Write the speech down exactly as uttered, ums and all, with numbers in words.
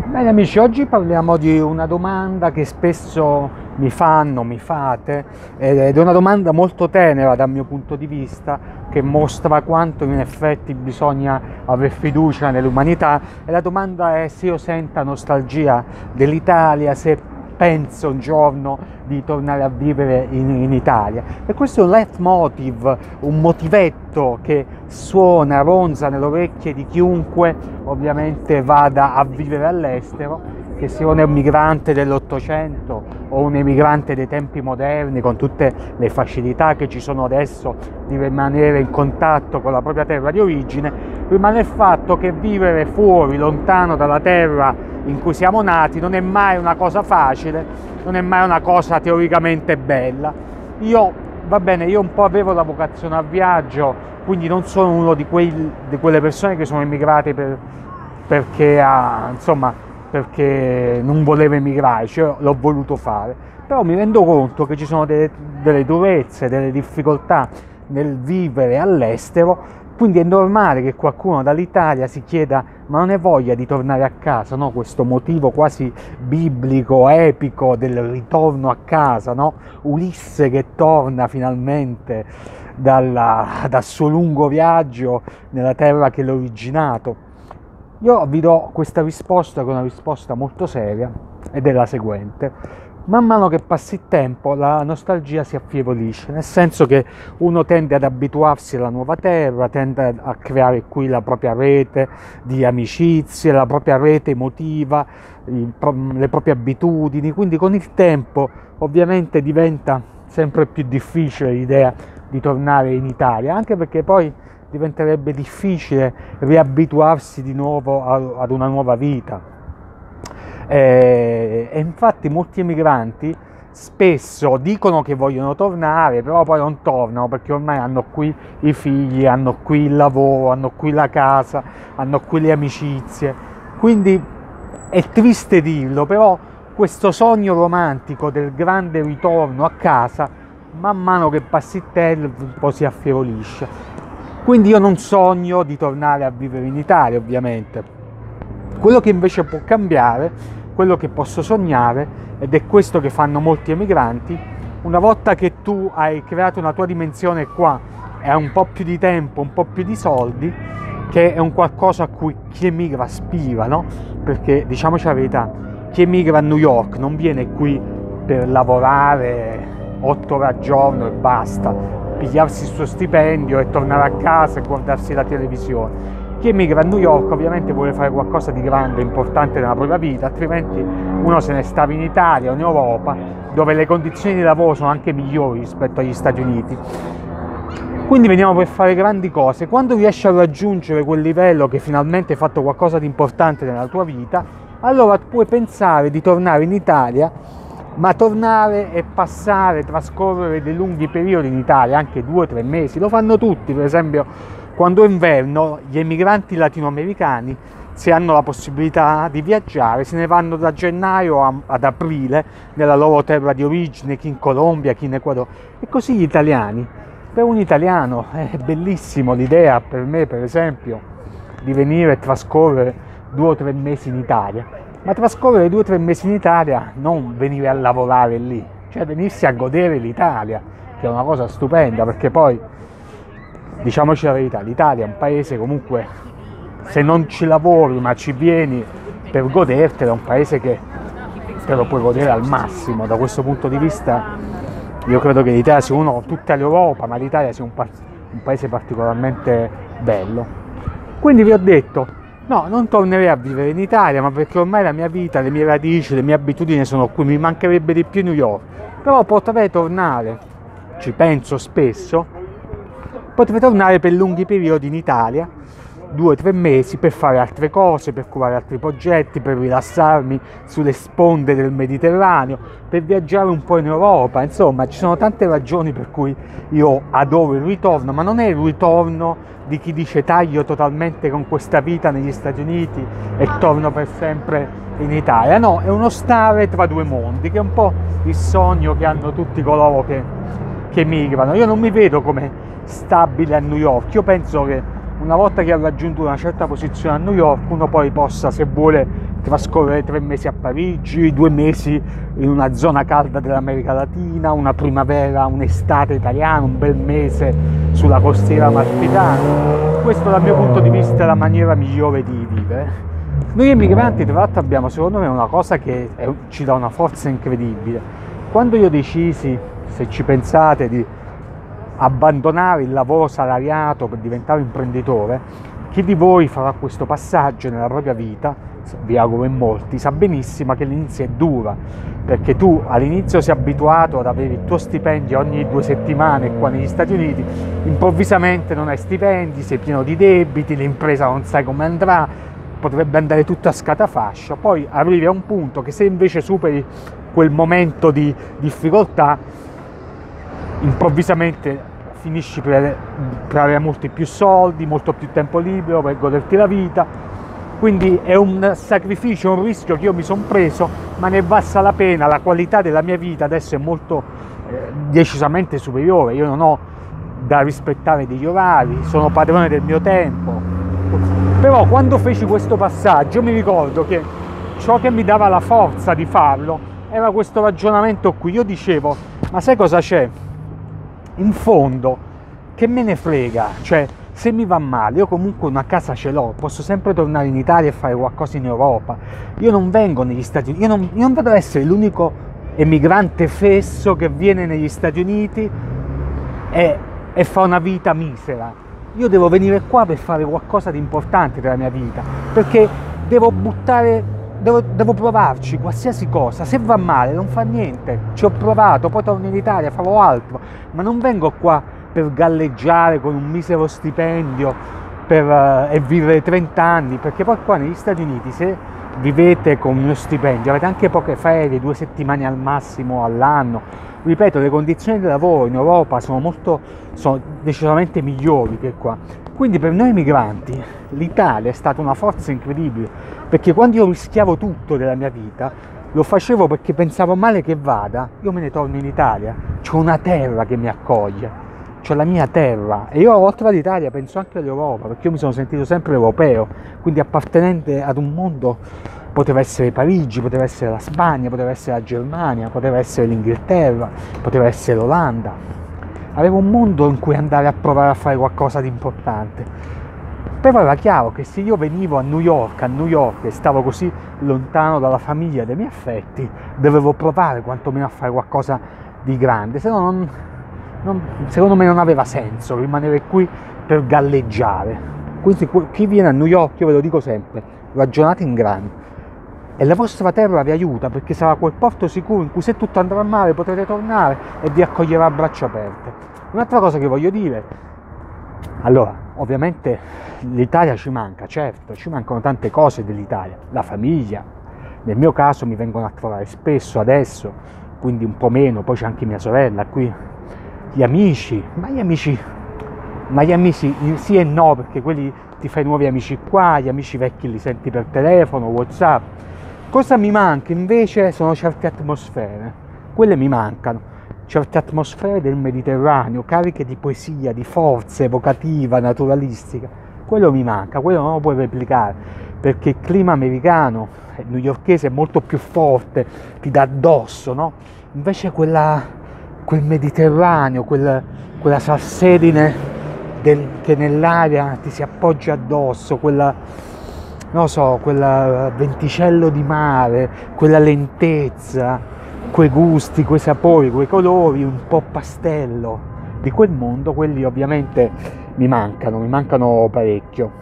Bene amici, oggi parliamo di una domanda che spesso mi fanno, mi fate, ed è una domanda molto tenera dal mio punto di vista, che mostra quanto in effetti bisogna avere fiducia nell'umanità, e la domanda è se io senta nostalgia dell'Italia, se penso un giorno di tornare a vivere in, in Italia. E questo è un leitmotiv, un motivetto che suona, ronza nelle orecchie di chiunque ovviamente vada a vivere all'estero, che sia un emigrante dell'Ottocento o un emigrante dei tempi moderni, con tutte le facilità che ci sono adesso di rimanere in contatto con la propria terra di origine. Rimane il fatto che vivere fuori, lontano dalla terra in cui siamo nati, non è mai una cosa facile, non è mai una cosa teoricamente bella. Io, va bene, io un po' avevo la vocazione al viaggio, quindi non sono uno di, quei, di quelle persone che sono emigrate per, perché, ah, insomma, perché non volevo emigrare, cioè l'ho voluto fare. Però mi rendo conto che ci sono delle, delle durezze, delle difficoltà nel vivere all'estero. Quindi è normale che qualcuno dall'Italia si chieda: ma non è voglia di tornare a casa, no? Questo motivo quasi biblico, epico del ritorno a casa, no? Ulisse che torna finalmente dalla, dal suo lungo viaggio nella terra che l'ha originato. Io vi do questa risposta, che è una risposta molto seria, ed è la seguente. Man mano che passi il tempo la nostalgia si affievolisce, nel senso che uno tende ad abituarsi alla nuova terra, tende a creare qui la propria rete di amicizie, la propria rete emotiva, le proprie abitudini, quindi con il tempo ovviamente diventa sempre più difficile l'idea di tornare in Italia, anche perché poi diventerebbe difficile riabituarsi di nuovo ad una nuova vita. E infatti molti emigranti spesso dicono che vogliono tornare, però poi non tornano perché ormai hanno qui i figli, hanno qui il lavoro, hanno qui la casa, hanno qui le amicizie. Quindi è triste dirlo, però questo sogno romantico del grande ritorno a casa, man mano che passi il tempo, si affievolisce. Quindi io non sogno di tornare a vivere in Italia, ovviamente. Quello che invece può cambiare, quello che posso sognare, ed è questo che fanno molti emigranti: una volta che tu hai creato una tua dimensione qua e hai un po' più di tempo, un po' più di soldi, che è un qualcosa a cui chi emigra aspira, no? Perché diciamoci la verità, chi emigra a New York non viene qui per lavorare otto ore al giorno e basta, pigliarsi il suo stipendio e tornare a casa e guardarsi la televisione. Chi emigra a New York ovviamente vuole fare qualcosa di grande, importante nella propria vita, altrimenti uno se ne stava in Italia o in Europa, dove le condizioni di lavoro sono anche migliori rispetto agli Stati Uniti. Quindi veniamo per fare grandi cose. Quando riesci a raggiungere quel livello che finalmente hai fatto qualcosa di importante nella tua vita, allora puoi pensare di tornare in Italia, ma tornare e passare, trascorrere dei lunghi periodi in Italia, anche due o tre mesi. Lo fanno tutti, per esempio quando è inverno gli emigranti latinoamericani, se hanno la possibilità di viaggiare, se ne vanno da gennaio a, ad aprile nella loro terra di origine, chi in Colombia, chi in Ecuador, e così gli italiani. Per un italiano è bellissimo l'idea, per me per esempio, di venire e trascorrere due o tre mesi in Italia, ma trascorrere due o tre mesi in Italia, non venire a lavorare lì, cioè venirsi a godere l'Italia, che è una cosa stupenda, perché poi diciamoci la verità, l'Italia è un paese comunque, se non ci lavori ma ci vieni per godertelo, è un paese che te lo puoi godere al massimo. Da questo punto di vista io credo che l'Italia sia uno, tutta l'Europa, ma l'Italia sia un, pa- un paese particolarmente bello. Quindi vi ho detto, no, non tornerei a vivere in Italia, ma perché ormai la mia vita, le mie radici, le mie abitudini sono qui, mi mancherebbe di più New York. Però potrei tornare, ci penso spesso, potrei tornare per lunghi periodi in Italia, due o tre mesi, per fare altre cose, per curare altri progetti, per rilassarmi sulle sponde del Mediterraneo, per viaggiare un po' in Europa. Insomma, ci sono tante ragioni per cui io adoro il ritorno, ma non è il ritorno di chi dice taglio totalmente con questa vita negli Stati Uniti e torno per sempre in Italia. No, è uno stare tra due mondi, che è un po' il sogno che hanno tutti coloro che, che migrano. Io non mi vedo come stabile a New York. Io penso che una volta che ha raggiunto una certa posizione a New York, uno poi possa, se vuole, trascorrere tre mesi a Parigi, due mesi in una zona calda dell'America Latina, una primavera, un'estate italiana, un bel mese sulla costiera amalfitana. Questo dal mio punto di vista è la maniera migliore di vivere. Noi emigranti tra l'altro abbiamo secondo me una cosa che è, ci dà una forza incredibile. Quando io decisi, se ci pensate, di abbandonare il lavoro salariato per diventare imprenditore, chi di voi farà questo passaggio nella propria vita, vi auguro in molti, sa benissimo che l'inizio è dura, perché tu all'inizio sei abituato ad avere il tuo stipendio ogni due settimane qua negli Stati Uniti, improvvisamente non hai stipendi, sei pieno di debiti, l'impresa non sai come andrà, potrebbe andare tutto a scatafascio, poi arrivi a un punto che se invece superi quel momento di difficoltà, improvvisamente finisci per, per avere molti più soldi, molto più tempo libero per goderti la vita. Quindi è un sacrificio, un rischio che io mi sono preso, ma ne valsa la pena. La qualità della mia vita adesso è molto eh, decisamente superiore. Io non ho da rispettare degli orari, sono padrone del mio tempo. Però quando feci questo passaggio mi ricordo che ciò che mi dava la forza di farlo era questo ragionamento qui. Io dicevo, ma sai cosa c'è? In fondo, che me ne frega? Cioè, se mi va male, io comunque una casa ce l'ho, posso sempre tornare in Italia e fare qualcosa in Europa. Io non vengo negli Stati Uniti, io non, io non vado ad essere l'unico emigrante fesso che viene negli Stati Uniti e, e fa una vita misera. Io devo venire qua per fare qualcosa di importante della mia vita, perché devo buttare, devo, devo provarci qualsiasi cosa. Se va male non fa niente, ci ho provato, poi torno in Italia, farò altro, ma non vengo qua per galleggiare con un misero stipendio per, uh, e vivere trenta anni, perché poi qua negli Stati Uniti se vivete con uno stipendio avete anche poche ferie, due settimane al massimo all'anno. Ripeto, le condizioni di lavoro in Europa sono molto, sono decisamente migliori che qua. Quindi per noi migranti l'Italia è stata una forza incredibile, perché quando io rischiavo tutto della mia vita lo facevo perché pensavo male che vada, io me ne torno in Italia, c'ho una terra che mi accoglie, c'ho la mia terra, e io oltre all'Italia penso anche all'Europa, perché io mi sono sentito sempre europeo, quindi appartenente ad un mondo. Poteva essere Parigi, poteva essere la Spagna, poteva essere la Germania, poteva essere l'Inghilterra, poteva essere l'Olanda. Avevo un mondo in cui andare a provare a fare qualcosa di importante. Però era chiaro che se io venivo a New York, a New York e stavo così lontano dalla famiglia e dai miei affetti, dovevo provare quantomeno a fare qualcosa di grande, se no non, non, secondo me non aveva senso rimanere qui per galleggiare. Quindi chi viene a New York, io ve lo dico sempre, ragionate in grande. E la vostra terra vi aiuta, perché sarà quel porto sicuro in cui se tutto andrà male potrete tornare e vi accoglierà a braccia aperte. Un'altra cosa che voglio dire, allora, ovviamente l'Italia ci manca, certo, ci mancano tante cose dell'Italia, la famiglia, nel mio caso mi vengono a trovare spesso adesso, quindi un po' meno, poi c'è anche mia sorella qui, gli amici, ma gli amici, ma gli amici sì e no, perché quelli ti fai nuovi amici qua, gli amici vecchi li senti per telefono, WhatsApp. Cosa mi manca invece sono certe atmosfere, quelle mi mancano, certe atmosfere del Mediterraneo, cariche di poesia, di forza evocativa, naturalistica, quello mi manca, quello non lo puoi replicare, perché il clima americano, newyorkese è molto più forte, ti dà addosso, no? Invece quella, quel Mediterraneo, quel, quella salsedine del, che nell'aria ti si appoggia addosso, quella... non so, quel venticello di mare, quella lentezza, quei gusti, quei sapori, quei colori, un po' pastello di quel mondo, quelli ovviamente mi mancano, mi mancano parecchio.